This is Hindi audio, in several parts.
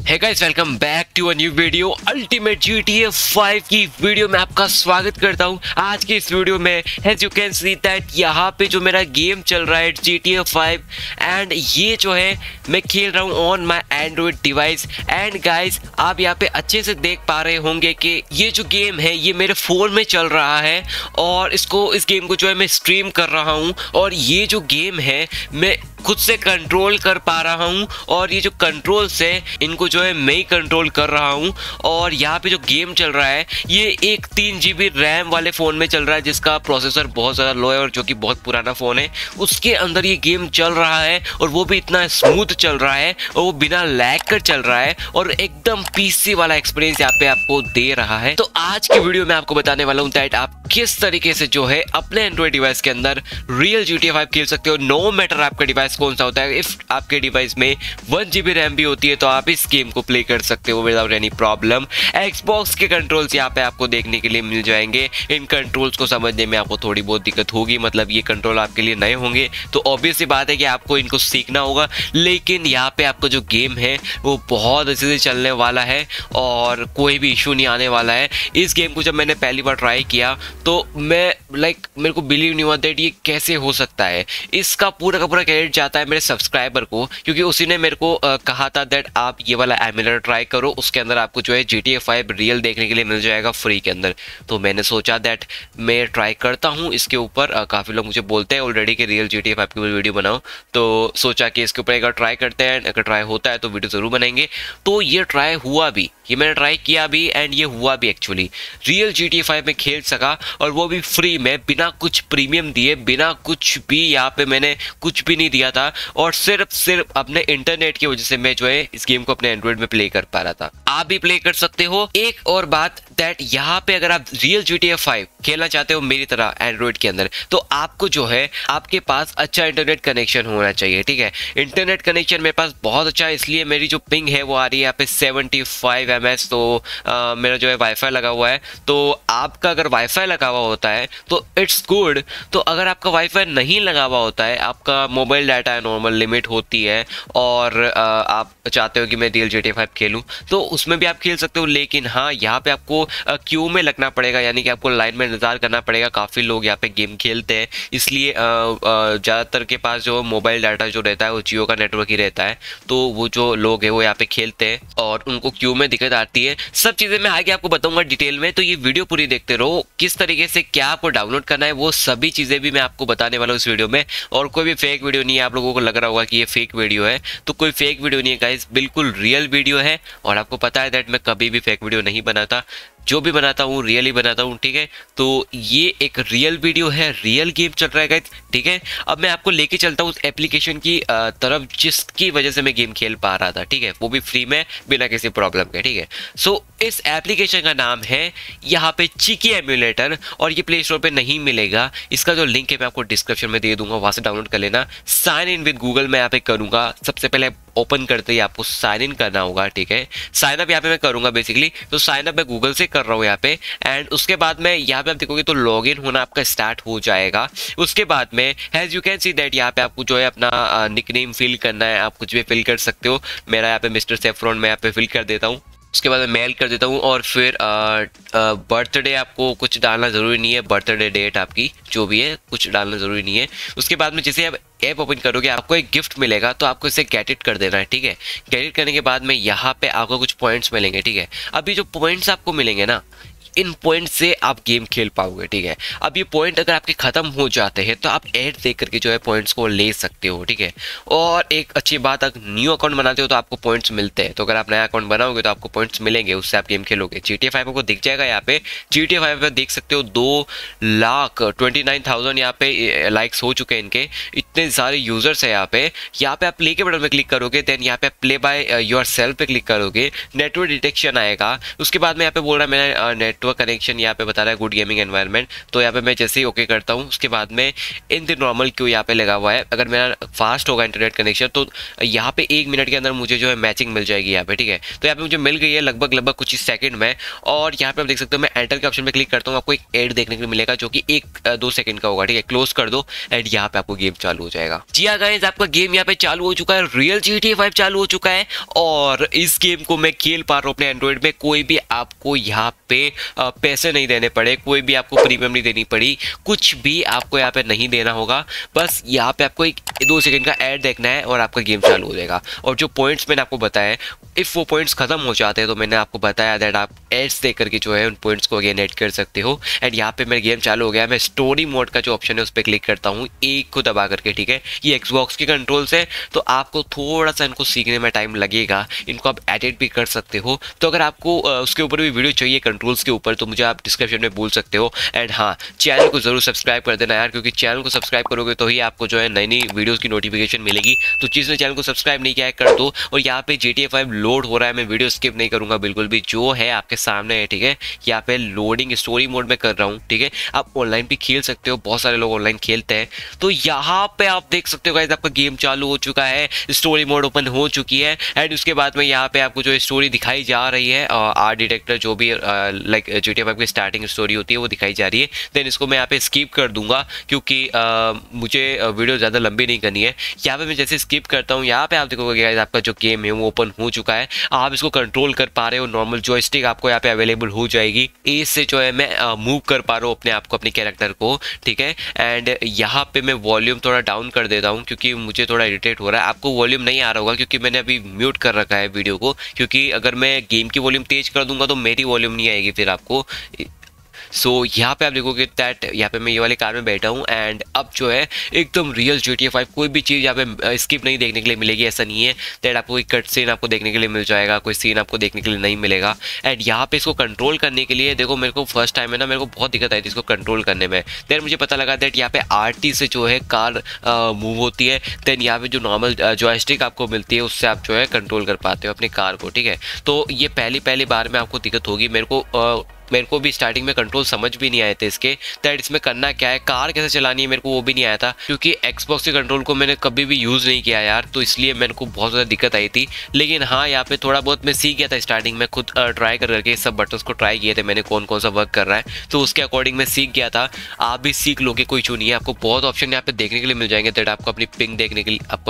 Hey guys, welcome back to a new video. Ultimate GTA 5 की वीडियो में आपका स्वागत करता हूं। आज की इस वीडियो में as you can see that यहाँ पे जो मेरा गेम चल रहा है GTA 5 एंड ये जो है मैं खेल रहा हूँ on my android device. And guys, आप यहाँ पे अच्छे से देख पा रहे होंगे कि ये जो गेम है ये मेरे फ़ोन में चल रहा है और इस गेम को जो है मैं स्ट्रीम कर रहा हूँ। और ये जो गेम है मैं खुद से कंट्रोल कर पा रहा हूँ और ये जो कंट्रोल्स है इनको जो है मैं ही कंट्रोल कर रहा हूँ। और यहाँ पे जो गेम चल रहा है ये एक 3 GB रैम वाले फ़ोन में चल रहा है जिसका प्रोसेसर बहुत ज़्यादा लो है और जो कि बहुत पुराना फ़ोन है उसके अंदर ये गेम चल रहा है। और वो भी इतना स्मूथ चल रहा है और वो बिना लैग कर चल रहा है और एकदम पीसी वाला एक्सपीरियंस यहाँ पे आपको दे रहा है। तो आज की वीडियो में आपको बताने वाला हूँ दैट आप किस तरीके से जो है अपने एंड्रॉइड डिवाइस के अंदर रियल GTA 5 खेल सकते हो, नो मैटर आपका डिवाइस कौन सा होता है। इफ आपके डिवाइस में 1 GB रैम भी होती है तो आप इस गेम को प्ले कर सकते हो विदाउट एनी प्रॉब्लम। एक्सबॉक्स के कंट्रोल्स यहाँ पे आपको देखने के लिए मिल जाएंगे। इन कंट्रोल्स को समझने में आपको थोड़ी बहुत दिक्कत होगी, मतलब ये कंट्रोल आपके लिए नए होंगे तो ऑब्वियस सी बात है कि आपको इनको सीखना होगा। लेकिन यहाँ पे आपका जो गेम है वो बहुत अच्छे से चलने वाला है और कोई भी इशू नहीं आने वाला है। इस गेम को जब मैंने पहली बार ट्राई किया तो मैं मेरे को बिलीव नहीं हुआ दैट ये कैसे हो सकता है। इसका पूरा का पूरा क्रेडिट जाता है मेरे सब्सक्राइबर को, क्योंकि उसी ने मेरे को कहा था दैट आप ये वाला एमुलेटर ट्राई करो, उसके अंदर आपको जो है GTA 5 रियल देखने के लिए मिल जाएगा फ्री के अंदर। तो मैंने सोचा दैट मैं ट्राई करता हूँ इसके ऊपर। काफ़ी लोग मुझे बोलते हैं ऑलरेडी कि रियल GTA 5 की वीडियो बनाओ, तो सोचा कि इसके ऊपर एक बार ट्राई करते हैं। अगर ट्राई होता है तो वीडियो ज़रूर बनाएंगे। तो ये ट्राई हुआ भी, ये मैंने ट्राई किया भी एंड ये हुआ भी एक्चुअली। रियल GTA 5 में खेल सका और वो भी फ्री में, बिना कुछ प्रीमियम दिए, बिना कुछ भी यहाँ पे मैंने कुछ भी नहीं दिया था और सिर्फ अपने इंटरनेट की वजह से मैं जो है इस गेम को अपने एंड्रॉइड में प्ले कर पा रहा था। आप भी प्ले कर सकते हो। एक और बात दैट यहाँ पे अगर आप रियल GTA 5 खेलना चाहते हो मेरी तरह एंड्रॉइड के अंदर तो आपको जो है आपके पास अच्छा इंटरनेट कनेक्शन होना चाहिए, ठीक है। इंटरनेट कनेक्शन मेरे पास बहुत अच्छा है, इसलिए मेरी जो पिंग है वो आ रही है यहाँ पे 75 ms। तो मेरा जो है वाईफाई लगा हुआ है। तो आपका अगर वाईफाई लगा हुआ होता है तो इट्स गुड। तो अगर आपका वाईफाई नहीं लगा हुआ होता है, आपका मोबाइल डाटा नॉर्मल लिमिट होती है और आप चाहते हो कि मैं रियल GTA 5 खेलूं तो उसमें भी आप खेल सकते हो। लेकिन हाँ, यहाँ पे आपको क्यू में लगना पड़ेगा, यानी कि आपको लाइन में इंतज़ार करना पड़ेगा। काफ़ी लोग यहाँ पे गेम खेलते हैं, इसलिए ज़्यादातर के पास जो मोबाइल डाटा जो रहता है वो जियो का नेटवर्क ही रहता है। तो वो जो लोग हैं वो यहाँ पे खेलते हैं और उनको क्यू में दिक्कत आती है। सब चीज़ें मैं आगे आपको बताऊँगा डिटेल में, तो ये वीडियो पूरी देखते रहो। किस तरीके से क्या आपको डाउनलोड करना है वो सभी चीज़ें भी मैं आपको बताने वाला हूँ इस वीडियो में। और कोई भी फेक वीडियो नहीं है। आप लोगों को लग रहा होगा कि ये फेक वीडियो है, तो कोई फेक वीडियो नहीं है गाइस, बिल्कुल रियल वीडियो है। और आपको पता है दैट मैं कभी भी फेक वीडियो नहीं बनाता, जो भी बनाता हूँ रियल ही बनाता हूँ, ठीक है। तो ये एक रियल वीडियो है, रियल गेम चल रहा है गाइस, ठीक है। अब मैं आपको लेके चलता हूँ उस एप्लीकेशन की तरफ जिसकी वजह से मैं गेम खेल पा रहा था, ठीक है। वो भी फ्री में बिना किसी प्रॉब्लम के, ठीक है। सो इस एप्लीकेशन का नाम है यहाँ पे चिकी एमुलेटर और ये प्ले स्टोर पे नहीं मिलेगा। इसका जो लिंक है मैं आपको डिस्क्रिप्शन में दे दूंगा, वहाँ से डाउनलोड कर लेना। साइन इन विद गूगल मैं यहाँ पे करूँगा। सबसे पहले ओपन करते ही आपको साइन इन करना होगा, ठीक है। साइन अप यहाँ पे मैं करूँगा बेसिकली, तो साइन अप मैं गूगल से कर रहा हूँ यहाँ पे। एंड उसके बाद में यहाँ पे आप देखोगे तो लॉगिन होना आपका स्टार्ट हो जाएगा। उसके बाद में as you can see that यहाँ पे आपको जो है अपना निकनेम फिल करना है, आप कुछ भी फिल कर सकते हो। मेरा यहाँ पे मिस्टर सेफ्रॉन मैं यहाँ पे फिल कर देता हूँ। उसके बाद मैं मेल कर देता हूँ और फिर बर्थडे आपको कुछ डालना ज़रूरी नहीं है, बर्थडे डेट आपकी जो भी है कुछ डालना ज़रूरी नहीं है। उसके बाद में जैसे आप ऐप ओपन करोगे आपको एक गिफ्ट मिलेगा, तो आपको इसे गेट इट कर देना है, ठीक है। गेट इट करने के बाद में यहाँ पे आपको कुछ पॉइंट्स मिलेंगे, ठीक है। अभी जो पॉइंट्स आपको मिलेंगे ना, इन पॉइंट से आप गेम खेल पाओगे, ठीक है। अब ये पॉइंट अगर आपके ख़त्म हो जाते हैं तो आप ऐड देख करके जो है पॉइंट्स को ले सकते हो, ठीक है। और एक अच्छी बात, अगर न्यू अकाउंट बनाते हो तो आपको पॉइंट्स मिलते हैं। तो अगर आप नया अकाउंट बनाओगे तो आपको पॉइंट्स मिलेंगे, उससे आप गेम खेलोगे। GTA 5 आपको दिख जाएगा यहाँ पे। GTA 5 पे देख सकते हो 2,29,000 यहाँ पे लाइक्स हो चुके हैं इनके, इतने सारे यूजर्स है यहाँ पे। यहाँ पे आप प्ले के बटन में क्लिक करोगे, देन यहाँ पे प्ले बाय योर सेल्फ पे क्लिक करोगे, नेटवर्क डिटेक्शन आएगा। उसके बाद में यहाँ पे बोल रहा है मेरा नेटवर्क कनेक्शन यहाँ पे बता रहा है गुड गेमिंग एनवायरनमेंट। तो यहाँ पे मैं जैसे ही ओके करता हूँ उसके बाद में इन द नॉर्मल क्यू यहाँ पे लगा हुआ है। अगर मेरा फास्ट होगा इंटरनेट कनेक्शन तो यहाँ पे 1 मिनट के अंदर मुझे जो है मैचिंग मिल जाएगी यहाँ पे, ठीक है। तो यहाँ पे मुझे मिल गई है लगभग कुछ ही सेकंड में। और यहाँ पे आप देख सकते हो मैं एंटर के ऑप्शन पे क्लिक करता हूँ, आपको एक एड देखने के लिए मिलेगा जो कि 1-2 सेकंड का होगा, ठीक है। क्लोज कर दो एंड यहाँ पे आपको गेम चालू हो जाएगा। जी हाँ गाइस, आपका गेम यहाँ पे चालू हो चुका है, रियल GTA 5 चालू हो चुका है और इस गेम को मैं खेल पा रहा हूँ अपने एंड्रॉइड में। कोई भी आपको यहाँ पे पैसे नहीं देने पड़े, कोई भी आपको प्रीमियम नहीं देनी पड़ी, कुछ भी आपको यहाँ पे नहीं देना होगा। बस यहाँ पे आपको 1-2 सेकंड का ऐड देखना है और आपका गेम चालू हो जाएगा। और जो पॉइंट्स मैंने आपको बताया, इफ़ वो पॉइंट्स खत्म हो जाते हैं तो मैंने आपको बताया दैट आप एड्स देख करके जो है उन पॉइंट्स को अगेन ऐड कर सकते हो। एंड यहाँ पे मेरा गेम चालू हो गया। मैं स्टोरी मोड का जो ऑप्शन है उस पर क्लिक करता हूँ, एक को दबा करके, ठीक है। ये एक्सबॉक्स के कंट्रोल्स है तो आपको थोड़ा सा इनको सीखने में टाइम लगेगा, इनको आप एडिट भी कर सकते हो। तो अगर आपको उसके ऊपर भी वीडियो चाहिए कंट्रोल्स के ऊपर तो मुझे आप डिस्क्रिप्शन में बोल सकते हो। एंड हाँ, चैनल को जरूर सब्सक्राइब कर देना यार, क्योंकि चैनल को सब्सक्राइब करोगे तो ही आपको जो है नई नई वीडियोस की नोटिफिकेशन मिलेगी। तो जिसने चैनल को सब्सक्राइब नहीं किया है कर दो। और यहाँ पे GTA 5 लोड हो रहा है, मैं वीडियो स्किप नहीं करूंगा बिल्कुल भी, जो है आपके सामने है, ठीक है। यहाँ पे लोडिंग स्टोरी मोड में कर रहा हूँ, ठीक है। आप ऑनलाइन भी खेल सकते हो, बहुत सारे लोग ऑनलाइन खेलते हैं। तो यहाँ पे आप देख सकते हो गाइस आपका गेम चालू हो चुका है, स्टोरी मोड ओपन हो चुकी है। एंड उसके बाद में यहाँ पे आपको जो स्टोरी दिखाई जा रही है, आर्ट डिटेक्टर जो भी लाइक GTA 5 की स्टार्टिंग स्टोरी होती है वो दिखाई जा रही है। देन इसको मैं यहाँ पे स्किप कर दूंगा क्योंकि मुझे वीडियो ज़्यादा लंबी नहीं करनी है। यहाँ पे मैं जैसे स्किप करता हूँ, यहाँ पे आप देखोगे गाइस आपका जो गेम है वो ओपन हो चुका है। आप इसको कंट्रोल कर पा रहे हो, नॉर्मल जॉयस्टिक आपको यहाँ पे अवेलेबल हो जाएगी। ए से जो है मैं मूव कर पा रहा हूँ अपने आप को, अपने कैरेक्टर को, ठीक है। एंड यहाँ पे मैं वॉल्यूम थोड़ा डाउन कर देता हूँ क्योंकि मुझे थोड़ा इरिटेट हो रहा है। आपको वॉल्यूम नहीं आ रहा होगा क्योंकि मैंने अभी म्यूट कर रखा है वीडियो को, क्योंकि अगर मैं गेम की वॉल्यूम तेज कर दूंगा तो मेरी वॉल्यूम नहीं आएगी फिर आपको। सो यहाँ पे आप देखोगे दैट यहाँ पे मैं ये वाले कार में बैठा हूँ एंड अब जो है एकदम रियल GTA 5 कोई भी चीज़ यहाँ पे स्किप नहीं देखने के लिए मिलेगी। ऐसा नहीं है दैट आपको एक कट सीन आपको देखने के लिए मिल जाएगा, कोई सीन आपको देखने के लिए नहीं मिलेगा। एंड यहाँ पे इसको कंट्रोल करने के लिए देखो, मेरे को फर्स्ट टाइम है ना, मेरे को बहुत दिक्कत आई थी इसको कंट्रोल करने में। देन मुझे पता लगा दैट यहाँ पे RT से जो है कार मूव होती है। देन यहाँ पे जो नॉर्मल जॉयस्टिक आपको मिलती है उससे आप जो है कंट्रोल कर पाते हो अपनी कार को, ठीक है। तो ये पहली बार में आपको दिक्कत होगी। मेरे को भी स्टार्टिंग में कंट्रोल समझ भी नहीं आए थे इसके, दैट इसमें करना क्या है, कार कैसे चलानी है, मेरे को वो भी नहीं आया था क्योंकि एक्सबॉक्स के कंट्रोल को मैंने कभी भी यूज़ नहीं किया यार, तो इसलिए मेरे को बहुत ज़्यादा दिक्कत आई थी। लेकिन हाँ, यहाँ पे थोड़ा बहुत मैं सीख गया था स्टार्टिंग में, खुद ट्राई करके सब बटन्स को ट्राई किए थे मैंने, कौन कौन सा वर्क कर रहा है, तो उसके अकॉर्डिंग मैं सीख गया था। आप भी सीख लोगे, कोई इशू नहीं है। आपको बहुत ऑप्शन यहाँ पे देखने के लिए मिल जाएंगे, दैट आपको अपनी पिंग देखने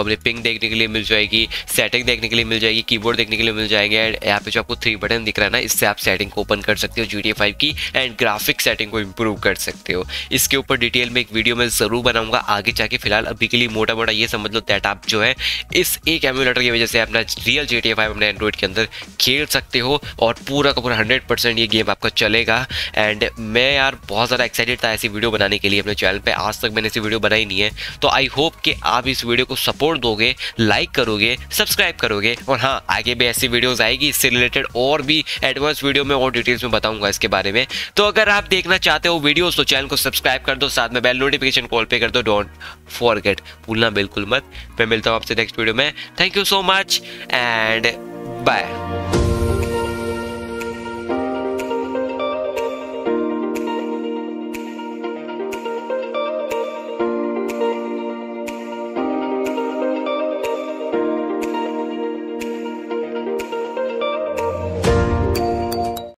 के लिए मिल जाएगी, सेटिंग देखने के लिए मिल जाएगी, कीबोर्ड देखने के लिए मिल जाएंगे। एंड यहाँ पे जो आपको 3 बटन दिख रहा है ना, इससे आप सेटिंग को ओपन कर सकते हो GTA 5 की एंड ग्राफिक सेटिंग को इंप्रूव कर सकते हो। इसके ऊपर डिटेल में एक वीडियो मैं जरूर बनाऊंगा आगे जाके। फिलहाल अभी के लिए मोटा मोटा ये समझ लो दैट आप जो है इस एक एमुलेटर की वजह से अपना रियल GTA 5 अपने एंड्रॉइड के अंदर खेल सकते हो और पूरा का पूरा 100% ये गेम आपका चलेगा। एंड मैं यार बहुत ज़्यादा एक्साइटेड था ऐसी वीडियो बनाने के लिए अपने चैनल पे। आज तक मैंने ऐसी वीडियो बनाई नहीं है, तो आई होप कि आप इस वीडियो को सपोर्ट दोगे, लाइक करोगे, सब्सक्राइब करोगे। और हाँ, आगे भी ऐसी वीडियोस आएगी इससे रिलेटेड, और भी एडवांस वीडियो में और डिटेल्स में बताऊंगा इसके बारे में। तो अगर आप देखना चाहते हो वीडियोस तो चैनल को सब्सक्राइब कर दो, साथ में बेल नोटिफिकेशन कॉल पे कर दो, डोंट फॉरगेट, भूलना बिल्कुल मत। मैं मिलता हूँ आपसे नेक्स्ट वीडियो में। Thank you so much and bye.